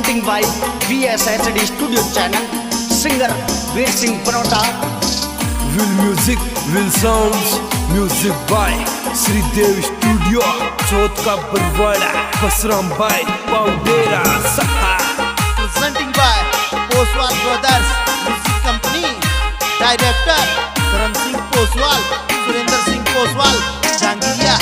presenting by VSHD Studio Channel, singer Veer Singh Panota. Will music, will sounds, music by Sri Dev Studio, Chot ka Barwada, Basram by Paudera Saha. Presenting by Poswal Brothers Music Company, Director Karan Singh Poswal, Surendra Singh Poswal, Jangiriya.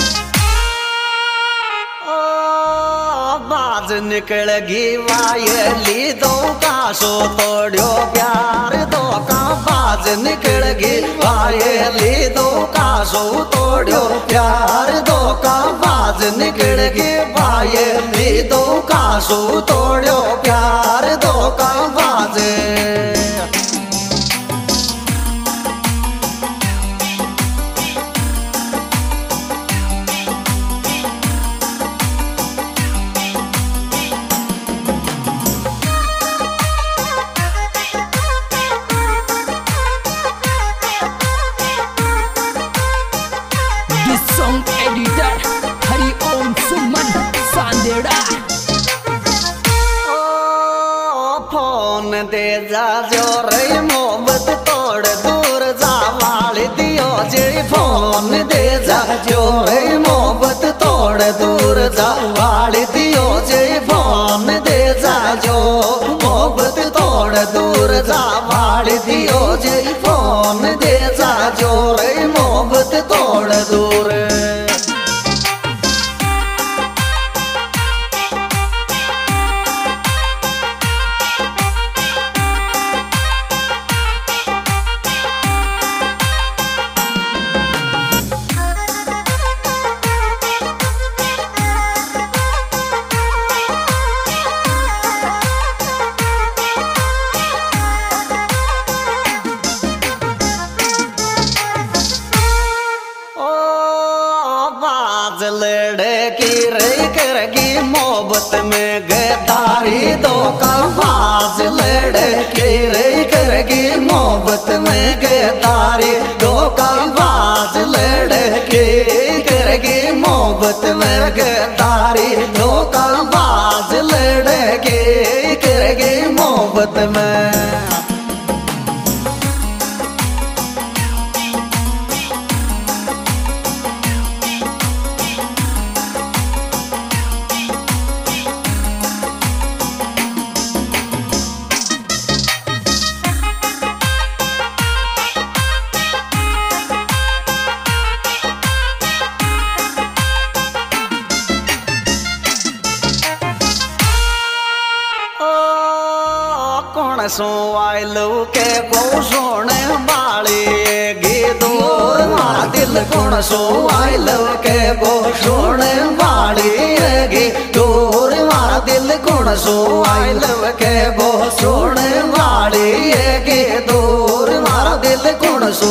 बाज निकलगी वायली दो काशो तोड़ो प्यार दो का बाज निकलगी वायली दो काशो तोड़ो प्यार दो का बाज निकलगी वायली दो काशो तोड़ो प्यार दो का बाज Song editor Hari Om Suman Sandera. Phone दे जा जो रे मोहब्बत तोड़ दूर जा वाली दियो जे फोन दे जा जो रे मोहब्बत तोड़ दूर जा वाली दियो जे फोन दे जा जो मोहब्बत तोड़ दूर जा वाली दियो जे फोन दे जा जो रे मोहब्बत तोड़ दूर लड़की रे करगी मोहब्बत में गद्दारी दो का बाज लड़की रे करगी मोहब्बत में गद्दारी दो का बाज लड़की करगी मोहब्बत में गद्दारी दो का बाज लड़की करगी मोहब्बत में सो आयलो के गो सोने वाली गी दूर मारा दिल कौन सो आयलो के गो सोने वाली गी दूर मारा दिल कौन सो आयलो के गो सोने वाली गी दूर मारा दिल कौन सो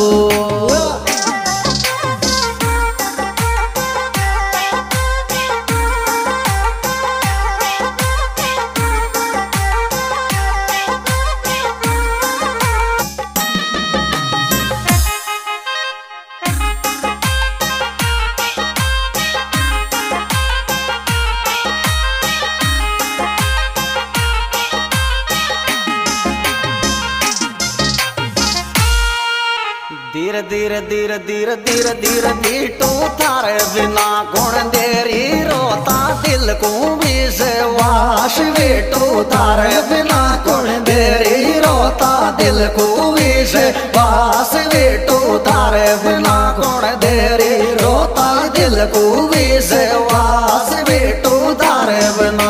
धीरे धीरे धीरे धीरे धीरे धीरे बीटू थारे बिना गुण देरी रोता दिल को भी से वाश बेटू थारे बिना गुण देरी रोता दिल को भी से वाश बेटू थारे बिना गुण देरी रोता दिल को भी से वाश बेटू थारे बिना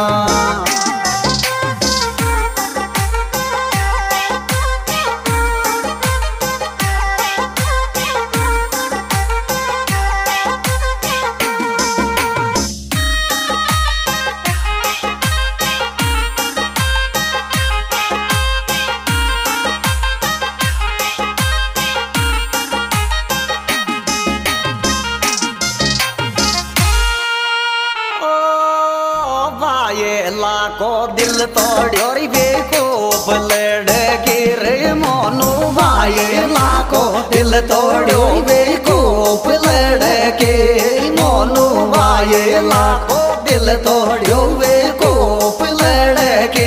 को दिल तोड़ो रे बेवकूफ लड़की रे मोनू भाई लाखो दिल तोड़ो बेवकूफ लड़की मोनू भाई लाखो दिल तोड़ो बेवकूफ लड़की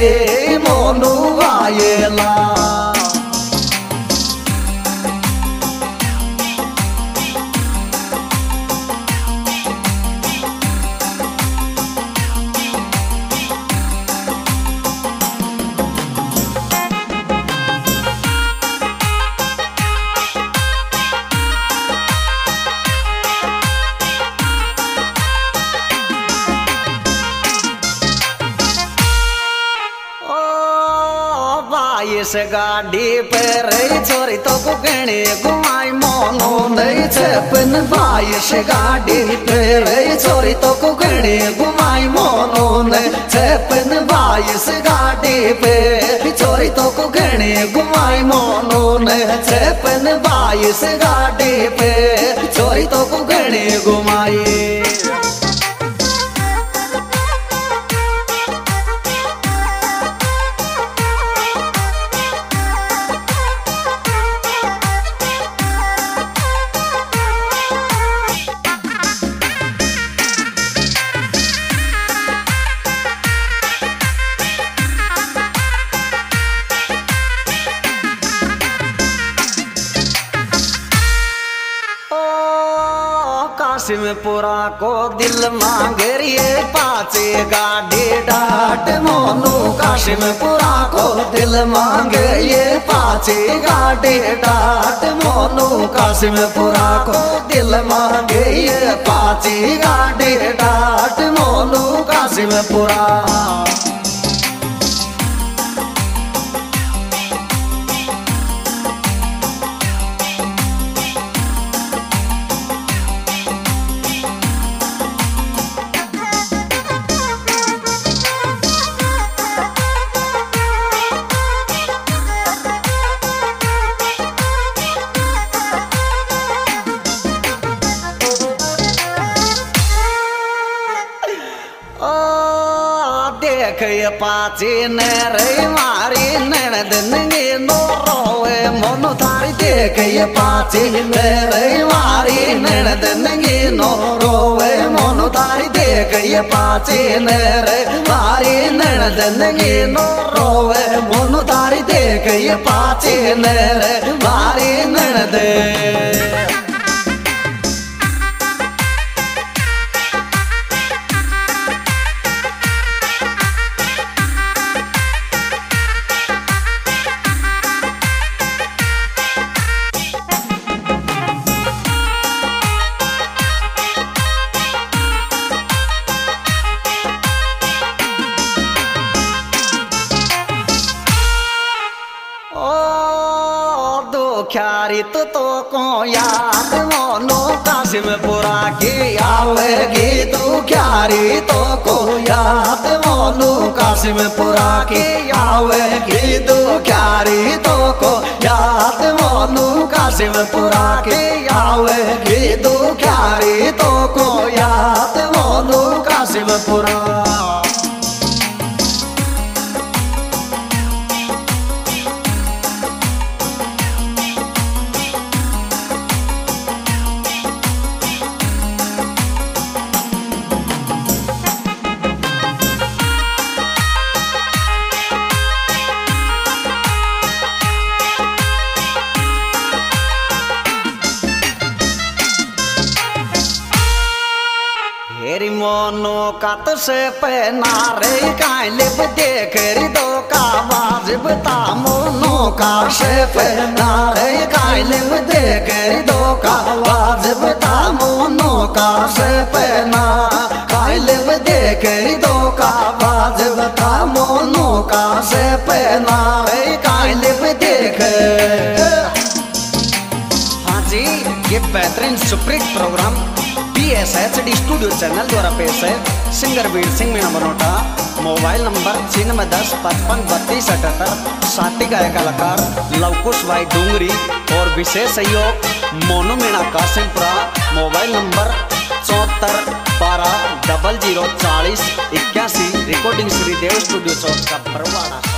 बाईस गाड़ी पे रे छोरी तो को गणे घुमाई मोनो नहीं छपन 22 गाड़ी पे रे छोरी तो को गणे घुमाई मोनो नहीं छपन 22 गाड़ी पे छोरी तो को गणे घुमाई मोनो नहीं छपन 22 गाड़ी पे छोरी तो को गणे घुमाई। कासिमपुरा को दिल मांगे रे पाचे गाड़ी डाट मोनू कासिमपुरा को दिल मांगे ये पाचे गाड़ी डाट मोनू कासिमपुरा को दिल मांगे ये पाचे गाड़ी डाट मोनू कासिमपुरा। देख पाची रे मारी ननद नंगे नो रोवे मोनो थारी देख पाची रे मारी ननद नंगे नो रोवे मोनो थारी देख पाची रे मारी ननद नंगे नो रोवे मोनो थारी देख पाची रे मारी ननद। ख्यारी तो को याद मोनो कासिमपुरा की आवेगी तू ख्यारी तो को याद मोनो कासिमपुरा की आवेगी तू ख्यारी तो को याद मोनो कासिमपुरा की आवेगी तू ख्यारी तो को याद मोनो कासिमपुरा। हेरी मोनो कत से पहना रे कालिब देख री दो का वाजिब ता मोनो का से पहना रे कालिब देख री दो का वाजिब ता मोनो का से पहना कालिब देख री दो का वाजिब ता मोनो का से पहना रे कालिब देख। हाँ जी, ये बेहतरीन superhit program PSHD studio channel द्वारा पेश है। Singer Veer Singh Meena Banota, mobile number 9610 55 32 78। साथी गायक कलाकार लवकुश भाई डूंगरी और विशेष सहयोग Monu Meena Kasimpura. Mobile number 74 12 00 40 81। Recording Shridev studio चौक का बरवाड़ा।